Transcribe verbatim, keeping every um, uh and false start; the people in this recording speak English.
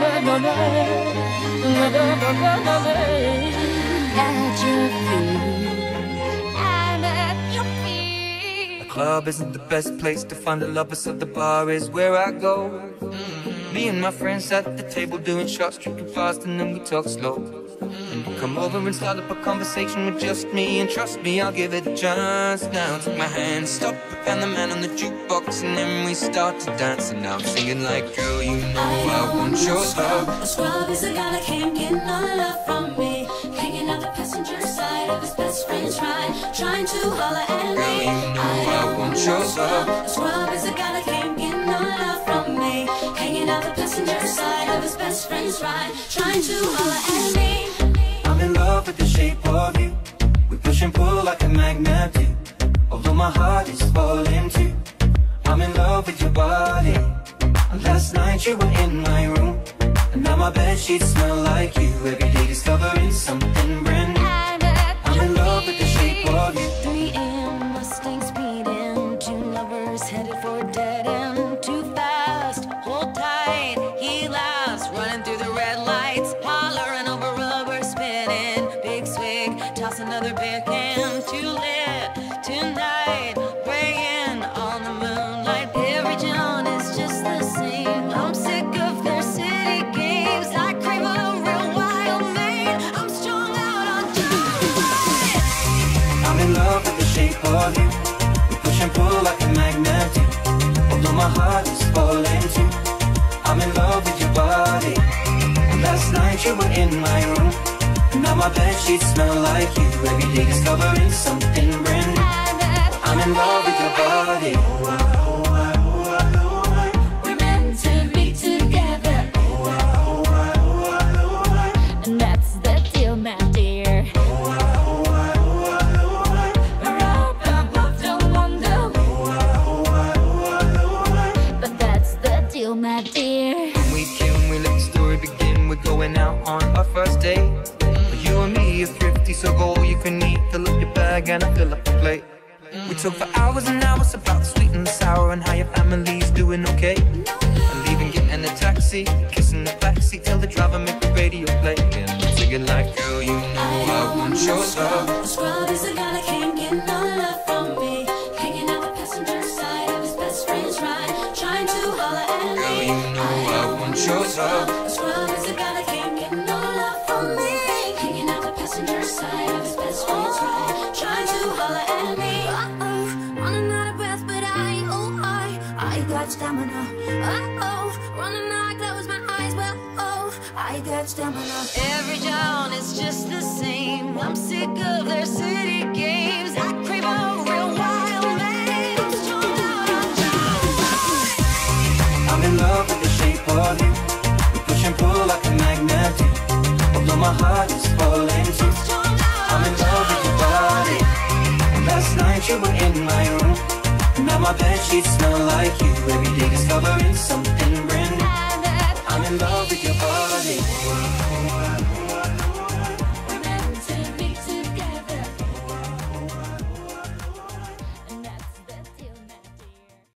At your feet, I'm at your feet. The club isn't the best place to find the lovers, so the bar is where I go. Me and my friends at the table doing shots, drinking fast, and then we talk slow. And you come over and start up a conversation with just me, and trust me, I'll give it a chance. Now take my hand, stop it, and the man on the jukebox, and then we start to dance. And I'm singing like, girl, you know I, I want your love. A scrub is a guy that can't get no love from me, hanging out the passenger side of his best friend's ride, trying to holler at me. Girl, you know I, I want your love. A scrub is a guy that can't get no love from me, hanging out the passenger side of his best friend's ride, trying to holler at me. I'm in love with the shape of you. We push and pull like a magnet do. Although my heart is falling too, I'm in love with your body. And last night you were in my room, and now my bedsheets smell like you. Every day discovering something brand new. I'm in love with the shape of you. three A M Mustang speeding, two lovers headed for a dead end. Too fast, hold tight, he laughs, running through the red lights, hollering over rubber spinning. Big swig, toss another beer can. Too lit tonight, praying on the moonlight. Every town is just the same. I'm sick of their city games. I crave a real wild man. I'm strung out on dynamite. I'm in love with the shape of you. We push and pull like a magnet do. Although my heart is falling too, I'm in love with your body. And last night you were in my room, and now my bedsheets smell like you. Every day discovering something brand new. I'm in love with your body. Oh, I, oh, I, oh, I, oh, I. We're meant to be together, Oh, I, oh, I, oh, I, oh, I. and that's the deal, my dear. Oh, I, oh, I, oh, I, oh, I. We're up above the wonder, Oh, I, oh, I, oh, I, oh, I. but that's the deal, my dear. When we can, we let the story begin. We're going out on our first date. You and me are thrifty, so go all you can eat. Fill up your bag and I fill up the plate. We talk for hours and hours about the sweet and the sour, and how your family's doing okay. And leaving, getting a taxi, kissing the backseat, tell the driver make the radio play. And I'm singing like, girl, you know I want your love. A scrub is a guy that can't get no love from me, hanging out the passenger side of his best friend's ride, trying to holler at me. Girl, you know I want your love. A scrub is a guy that can't get no love from me, hanging out the passenger side of his best friend's ride, trying to holler at me. Uh-oh, running out of breath, but I, oh, I, I got stamina. Uh-oh, running out, I close my eyes, but oh, I got stamina. Every town is just the same. I'm sick of their city games. I crave a real wild man. I'm strung out on dynamite. I'm in love with the shape of you. We push and pull like a magnet do. Although my heart is falling too, I'm in love with your body. And last night you were in my room, and now my bedsheets smell like you. Every